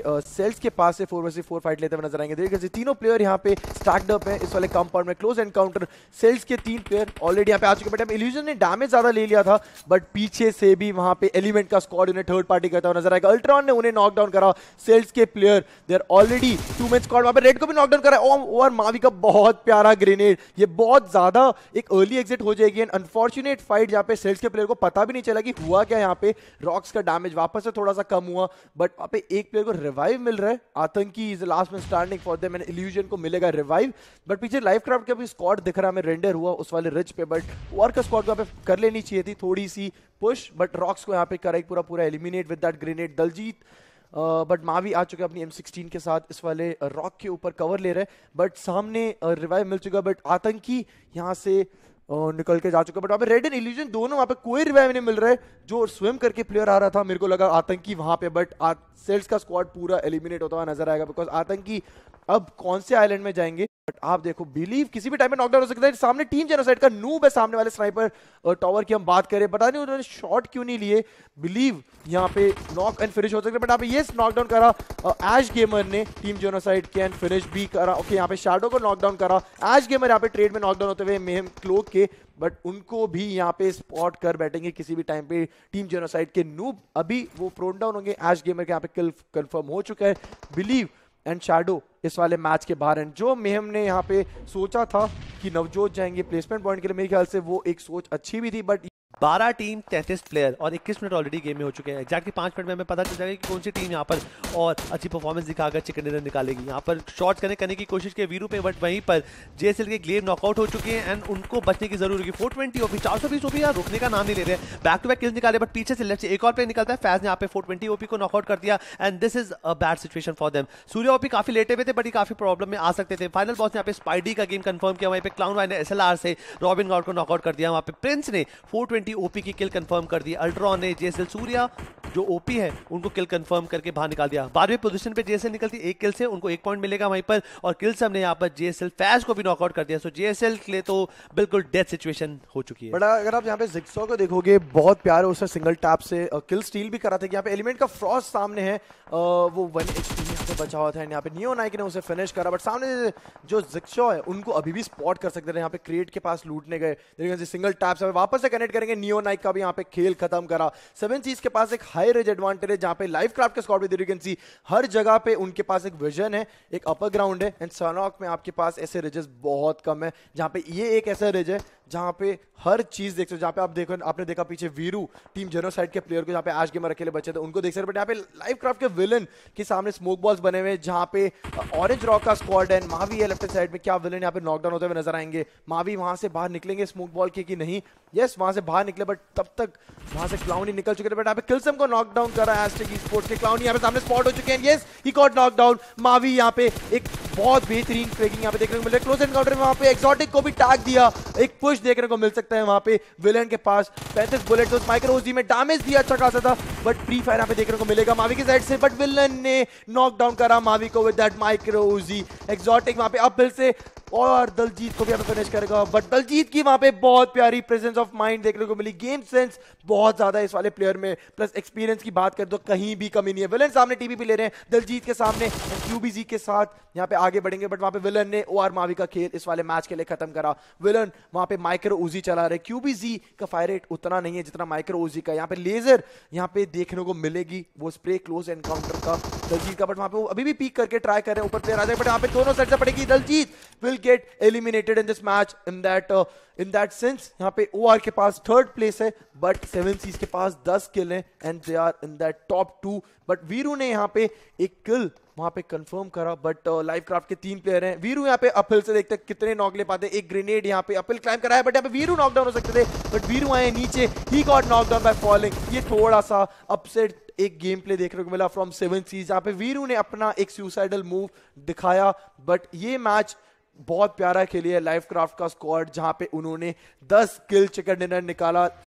Sales के पास से 4vs4 fight लेते हुए नजर आएंगे। देखिए तीनों प्लेयर यहाँ पे स्टैक्ड अप हैं इस वाले कंपाउंड में। क्लोज एनकाउंटर सेल्स के 3 प्लेयर ऑलरेडी यहाँ पे आ चुके हैं, बट इल्यूजन ने डैमेज ज्यादा ले लिया था, बट पीछे से भी वहां पे एलिमेंट का स्क्वाड उन्हें थर्ड पार्टी करता हुआ नजर आएगा। अल्ट्रॉन ने उन्हें नॉकडाउन करा। सेल्स के player they are already 2 man squad, वहां पे रेड को भी नॉकडाउन करा। और मावी का बहुत प्यारा ग्रेनेड, ये बहुत ज्यादा एक अर्ली एग्जिट हो जाएगी। एंड अनफॉर्चुनेट फाइट जहाँ पे सेल्स के प्लेयर को पता भी नहीं चला कि हुआ क्या। यहाँ पे रॉक्स का डैमेज वापस से थोड़ा सा कम हुआ, बट वहां पे एक प्लेयर को रिवाइव मिल रहा है। आतंकी is last man standing for them and Illusion को मिलेगा रिवाइव। बट पीछे LCraft का भी स्क्वाड दिख रहा है हमें रेंडर हुआ उस वाले रिच पे, बट वॉर का स्क्वाड को यहाँ पे कर लेनी चाहिए थी थोड़ी सी पुश, बट रॉक्स को यहाँ पे करा पूरा eliminate with that grenade Daljeet. But Mavi आ चुके अपनी M16 के साथ इस वाले रॉक के ऊपर कवर ले रहे हैं, बट सामने रिवाइव मिल चुका। बट आतंकी यहाँ से निकल के जा चुका, बट वहाँ पे रेड एंड इल्यूजन दोनों वहाँ पे कोई रिवाइव नहीं मिल रहा है। जो स्विम करके प्लेयर आ रहा था मेरे को लगा आतंकी वहाँ पे, बट सेल्स का स्क्वाड पूरा एलिमिनेट होता हुआ नजर आएगा, बिकॉज आतंकी अब कौन से आइलैंड में जाएंगे। बट आप देखो बिलीव किसी भी टाइम में नॉकडाउन हो सकता है। सामने टीम जेनोसाइड का नूब है, सामने वाले स्नाइपर टॉवर की हम बात करें, पता नहीं उन्होंने शॉट क्यों नहीं लिए। बिलीव यहाँ पे नॉक एंड फिनिश हो सकता है, बट यहाँ पे ये नॉकडाउन करा एश गेमर ने टीम जेनोसाइड के, एंड फिनिश भी करा। ओके यहाँ पे शैडो को नॉकडाउन करा एश गेमर, यहाँ पे ट्रेड में नॉकडाउन होते हुए मेहम क्लोक के, बट उनको भी यहाँ पे स्पॉट कर बैठेंगे किसी भी टाइम पे टीम जेनोसाइड के नूब। अभी वो प्रोन डाउन होंगे, एश गेमर के यहाँ पे किल कंफर्म हो चुका है। बिलीव एंड शैडो इस वाले मैच के बाहर हैं। जो मेहम ने यहाँ पे सोचा था कि नवजोत जाएंगे प्लेसमेंट पॉइंट के लिए, मेरे ख्याल से वो एक सोच अच्छी भी थी, बट 12 टीम 33 प्लेयर और 21 मिनट ऑलरेडी गेम में हो चुके हैं। एक्जैक्टली 5 मिनट में हमें पता चल जाएगा कि कौन सी टीम यहाँ पर और अच्छी परफॉर्मेंस दिखाकर चिकन डिनर निकालेगी। यहाँ पर शॉट्स करने की कोशिश की वीरू पे, बट वहीं पर जेएसएल के ग्लेव नॉकआउट हो चुके हैं एंड उनको बचने की जरूरत होगी। 420 ओपी 420 ओपी यार रुकने का नाम नहीं ले रहे हैं। बैक टू बैक किल्स निकाले, बट पीछे से लेफ्ट से एक और प्लेयर निकलता है। फैज ने यहाँ पे 420 ओपी को नॉकआउट कर दिया and this is a bad situation for them. Surya OP काफी लेटे हुए थे, बट ये काफी प्रॉब्लम में आ सकते थे। फाइनल बॉस ने यहाँ पे स्पाइडी का गेम कंफर्म किया। वहीं पे क्लाउन वाई ने SLR से रॉबिन गॉड को नॉकआउट कर दिया। वहाँ पे प्रिंस ने 420 ओपी की किल कंफर्म कर दी। अल्ट्रॉन ने जेएसएल सूर्या जो ओपी है उनको किल कंफर्म करके बाहर निकाल दिया। 12वीं पोजीशन पे जेएसएल निकलती एक किल से, उनको 1 पॉइंट मिलेगा वहीं पर, और किल्स हमने यहाँ पर जेएसएल फैज को भी नॉकआउट कर दिया। सो जेएसएल के लिए तो बिल्कुल डेथ सिचुएशन हो चुकी है। बड़ा अगर आप यहाँ पे जिक्सॉ को देखोगे बहुत प्यारे उसने सिंगल टैप से किल स्टील भी करा था। यहाँ पे एलिमेंट का फ्रॉस्ट सामने है, वो 1 HP यहाँ पे बचा हुआ था, यहाँ पे नियो नाइक ने उसे फिनिश करा, बट सामने जो जिक्सॉ है उनको अभी भी स्पॉट कर सकते थे। यहाँ पे क्रेट के पास लूटने गए, लेकिन सिंगल टैप से वापस से कनेक्ट करेंगे। नियो नाइक का भी यहाँ पे खेल खत्म करा। 7 चीज के पास एक हाई रेज एडवांटेज है, जहाँ पे LCraft के स्क्वाड भी सी हर जगह पे उनके पास एक विजन है, एक अपर ग्राउंड है। एंड सनॉक में आपके पास ऐसे रिजेस बहुत कम है, जहाँ पे ये एक ऐसा रिज है जहाँ पे हर चीज देख सकते हो। जहाँ पे आप देखो, आपने देखा पीछे वीरू टीम जेनोसाइड के प्लेयर को, जहाँ पे एश गेमर अकेले बचे थे उनको देख सकते, बट यहाँ पे LCraft के विलन के सामने स्मोक बॉल्स बने हुए, जहाँ पे ऑरेंज रॉक का स्क्वाड है। मावी है लेफ्ट साइड में, क्या विलन यहाँ पे नॉकडाउन होते हुए नजर आएंगे। मावी वहां से बाहर निकलेंगे स्मोक बॉल के कि नहीं, यस वहां से बाहर निकले, बट तब तक वहां से क्लाउन ही निकल चुके थे। बट यहाँ पे किल्सम को नॉकडाउन करा एस्टेक स्पोर्ट्स के। क्लाउन यहाँ पे सामने स्पॉट हो चुके हैं, yes he got knockdown. Mavi यहाँ पे एक बहुत बेहतरीन ट्रैकिंग यहाँ पे देखने को मिल रहा है। क्लोज एनकाउंटर में वहां पे एक्सोटिक को भी टैग दिया, एक पुश देखने को मिल सकता है। वहां पे विलन के पास 35 बुलेट, तो माइक्रो ओजी में डैमेज दिया अच्छा खासा था, बट प्री फायर यहाँ पे देखने को मिलेगा मावी की साइड से, बट विलन ने नॉकडाउन करा मावी को with that micro OG. Exotic वहां पे अपहिल से, और दलजीत को भी हमें फिनिश करेगा, बट दलजीत की वहां पे बहुत प्यारी प्रेजेंस ऑफ माइंड देखने को मिली। गेम सेंस बहुत ज्यादा इस वाले प्लेयर में, प्लस एक्सपीरियंस की बात करें तो कहीं भी कमी नहीं है। विलन सामने टीपीपी ले रहे हैं दलजीत के सामने, क्यूबीजी के साथ यहाँ पे आगे बढ़ेंगे, बट वहां पे विलन ने ओआर मावी का खेल इस वाले मैच के लिए खत्म करा। विलन वहां पे माइक्रो ओजी चला रहे, क्यूबीजी का फायर रेट उतना नहीं है जितना माइक्रो ओजी का। यहाँ पे लेजर यहाँ पे देखने को मिलेगी, वो स्प्रे क्लोज एनकाउंटर का दलजीत का, बट वहां पे वो अभी भी पीक करके ट्राई कर रहे हैं, ऊपर प्लेयर आ जाए, बट यहाँ पे दोनों साइड से पड़ेगी। Daljit will get eliminated in this match in that sense। यहाँ पे OR के पास 3rd place है, बट 7 C's के पास 10 किल हैं and they are in that top 2। But Veeru ने यहाँ पे एक किल वहां पे कंफर्म करा, बट LCraft के 3 प्लेयर हैं। वीरू यहाँ पे अपहिल से देखते हैं कितने नॉक ले पाते हैं। एक ग्रेनेड यहाँ पे अपहिल क्लाइम कराया, बट यहाँ पे वीरू नॉकडाउन हो सकते थे, बट वीरू आए नीचे, he got knockdown by falling. ये थोड़ा सा अपसेट एक गेम प्ले देखने को मिला फ्रॉम 7 C's, जहाँ पे वीरू ने अपना एक सुसाइडल मूव दिखाया। बट ये मैच बहुत प्यारा खेली है LCraft का स्क्वाड, जहां पे उन्होंने 10 किल चिकन डिनर निकाला।